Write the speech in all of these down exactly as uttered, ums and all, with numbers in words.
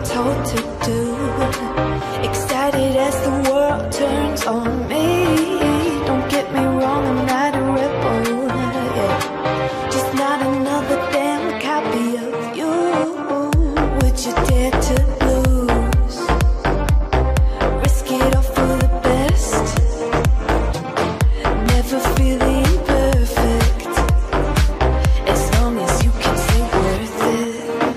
told to do. Excited as the world turns on me. Don't get me wrong, I'm not a rebel, yeah. Just not another damn copy of you. Would you dare to lose? Risk it all for the best. Never feeling perfect. As long as you can say worth it.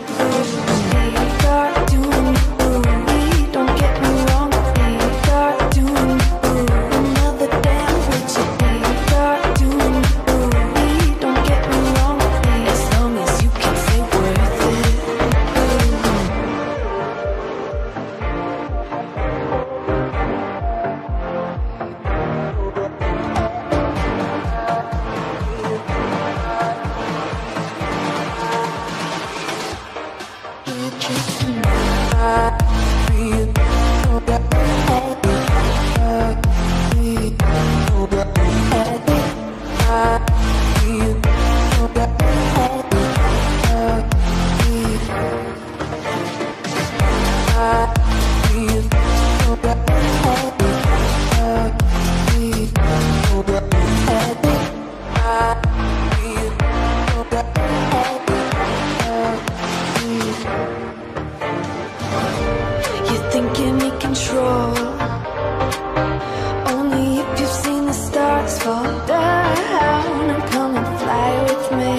Start doing ooh-wee. Don't get me wrong. Start doing ooh. Another damn would you be? Start doing ooh-wee. Don't get me wrong. As long as you can say worth it. You think you're in control, only if you've seen the stars fall down. And come and fly with me.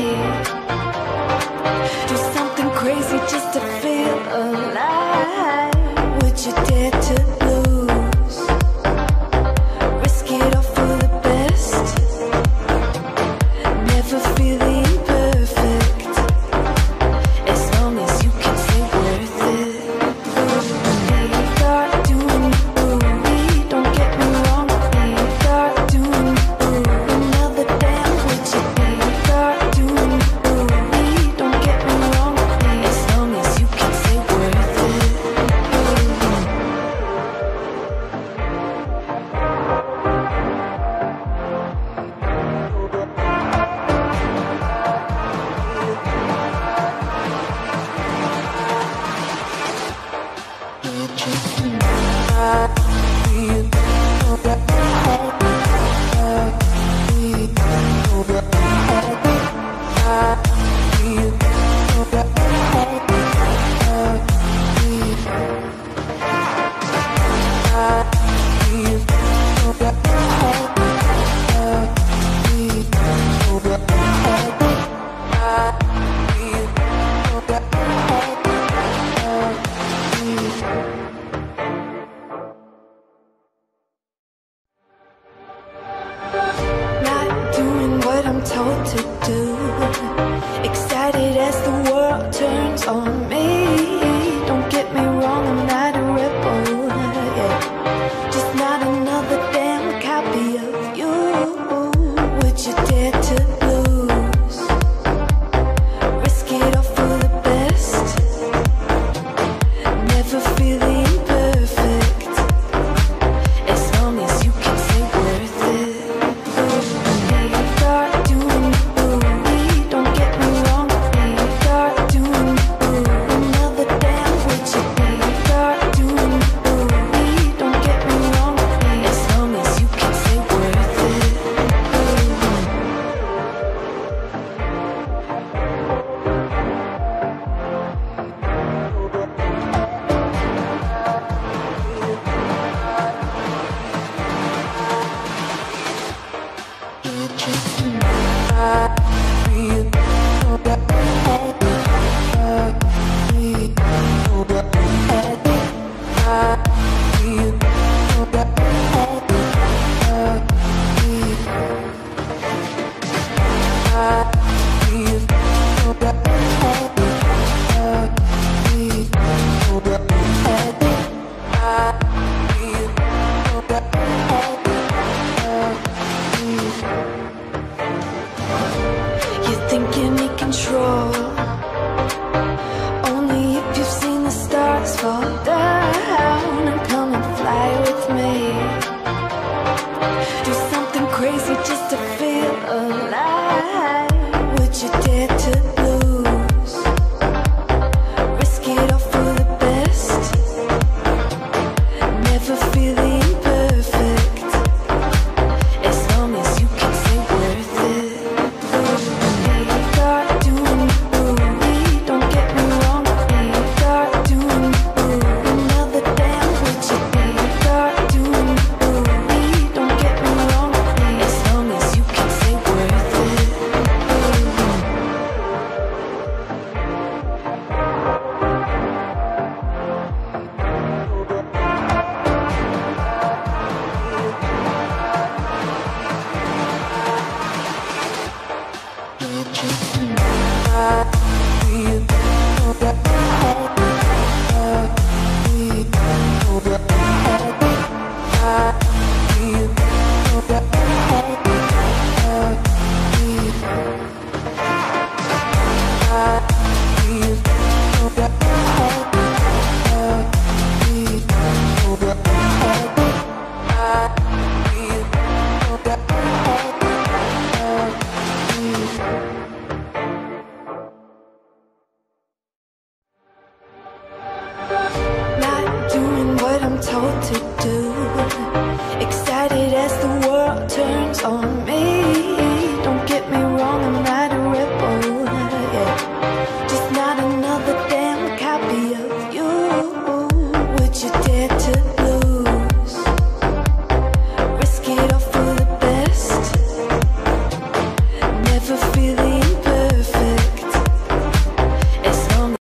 Do something crazy just to feel alive. Would you dare to lose? Risk it all for the best. Never feeling perfect. As long as you can say worth it. Start doing ooh-wee. Don't get me wrong. Start doing ooh. Another damn would you be? Start doing ooh-wee. Don't get me wrong. As long as you can say worth it. Not doing what I'm told to do. Excited as the world turns on me. Don't get me wrong, I'm not a rebel, yeah. Just not another damn copy of you. Would you dare to lose? Risk it all for the best. Never feeling perfect. As long as you can say worth it. Start doing ooh-wee. Don't get me wrong. Start doing ooh. I